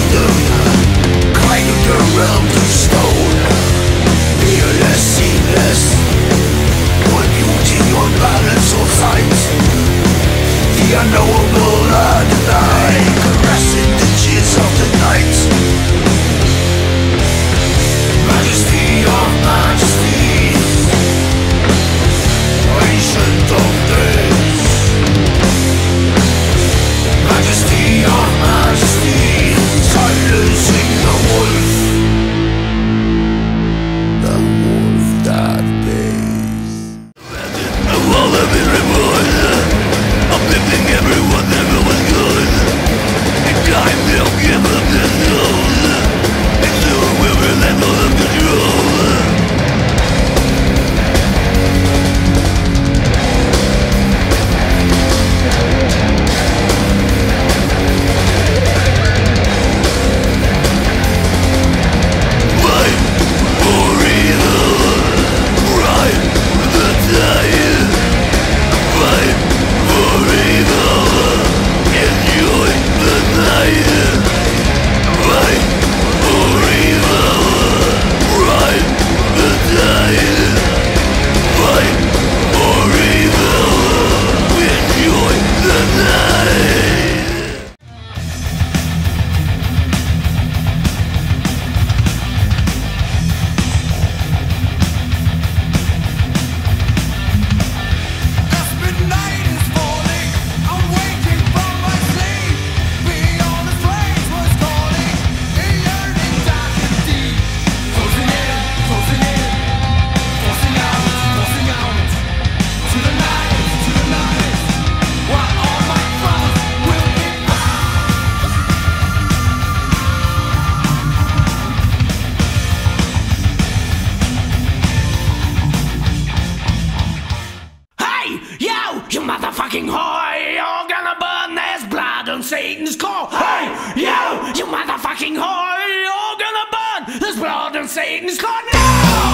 fucking whore, you're gonna burn this blood on Satan's core. Hey, you motherfucking whore, you're gonna burn this blood on Satan's core. No!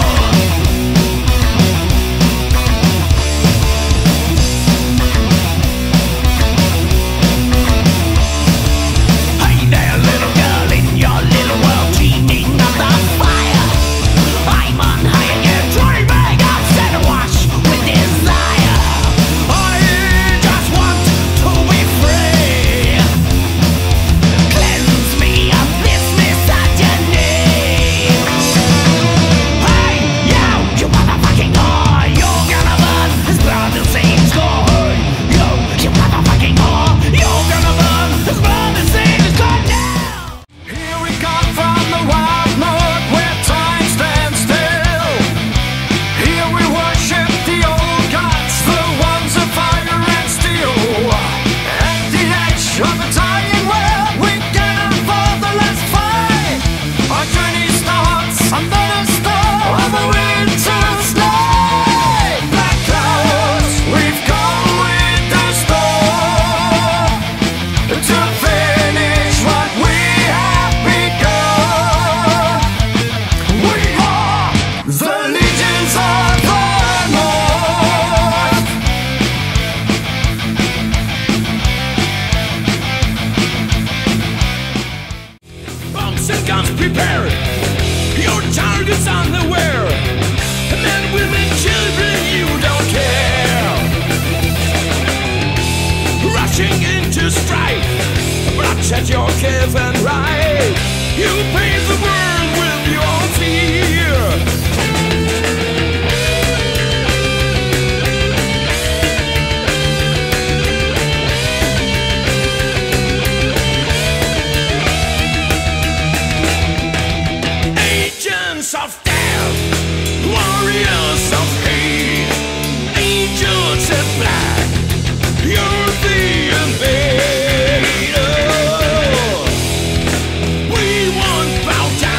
Set your care and right. You paint the world with your fear. Agents of death, warriors of hate, angels in black, you're the invader. We won't bow down.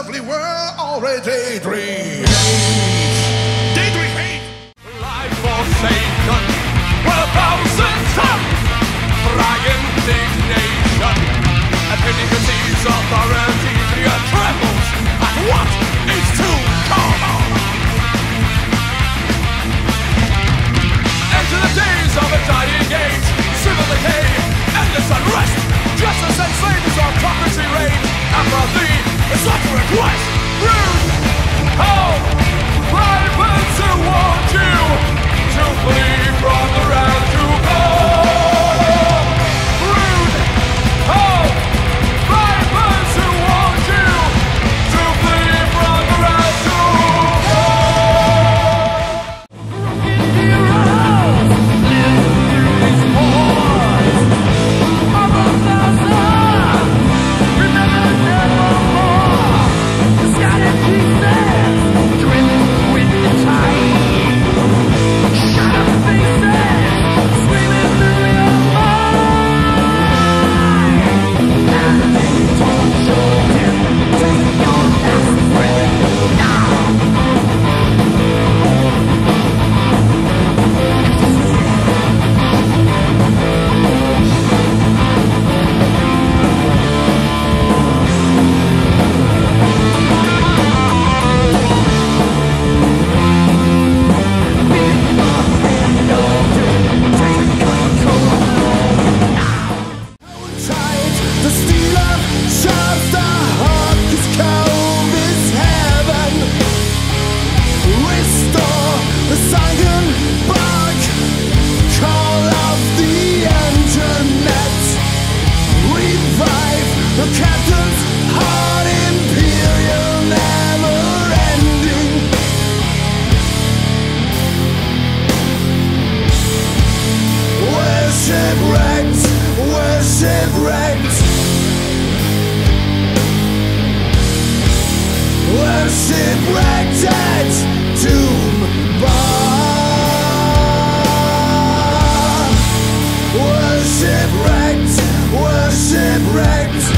lovely world already daydream. Daydream. Life forsaken, where thousands come, crying indignation, epidemics, authority, fear trembles at what is to come. Enter the days of a dying age, civil decay, endless unrest, justice and slaves, autocracy reign, apathy is what you request. Rude, home, vipers who want you to flee from the realm to come. Rude, home, vipers who want you to flee from the realm to shipwrecked at Doom Bar. We're shipwrecked, we're shipwrecked.